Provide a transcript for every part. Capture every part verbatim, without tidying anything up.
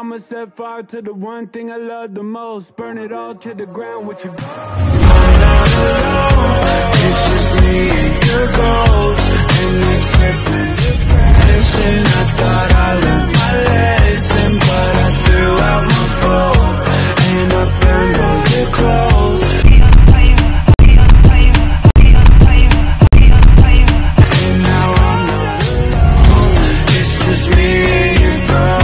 I'ma set fire to the one thing I love the most. Burn it all to the ground with your it's just me and your goals. In this crippling depression, I thought I learned my lesson, but I threw out my phone and I burned all your clothes. And now I'm not alone. It's just me and your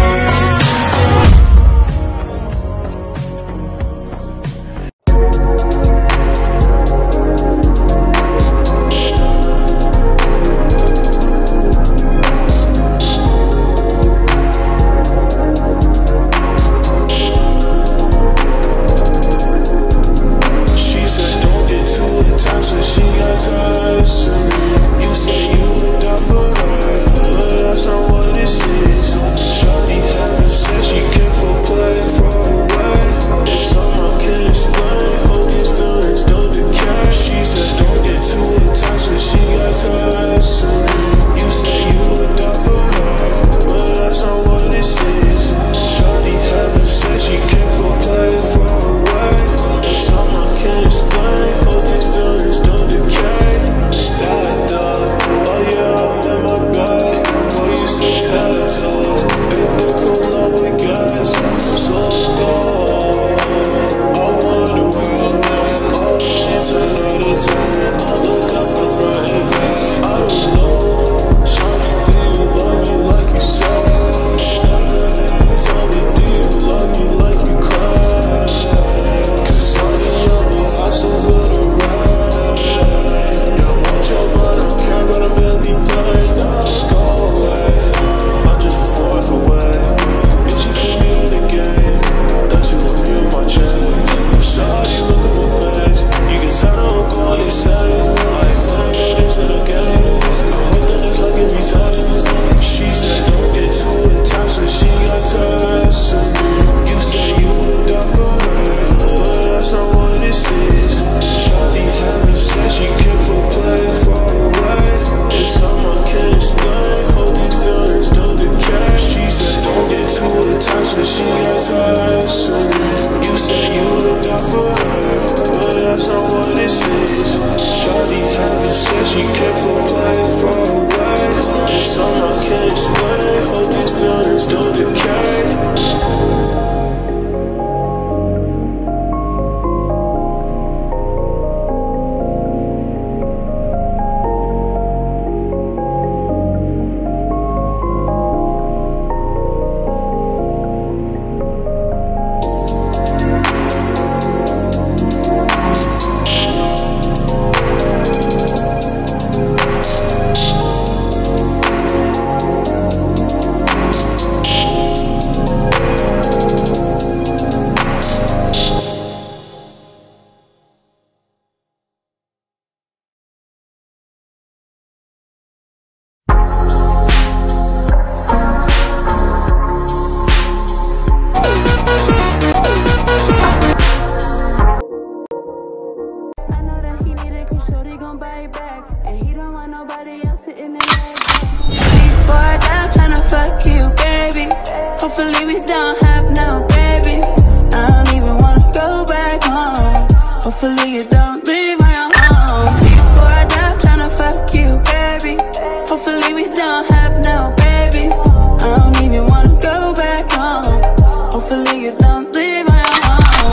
hopefully we don't have no babies. I don't even wanna go back home. Hopefully you don't leave my home. Before I die, I'm tryna fuck you, baby. Hopefully we don't have no babies. I don't even wanna go back home. Hopefully you don't leave my home.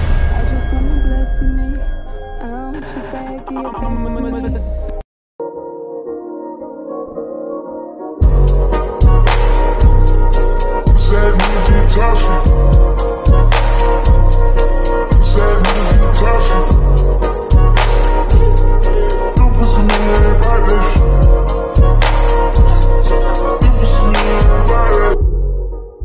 I just wanna bless me. I don't want you back, you Said you keep touching.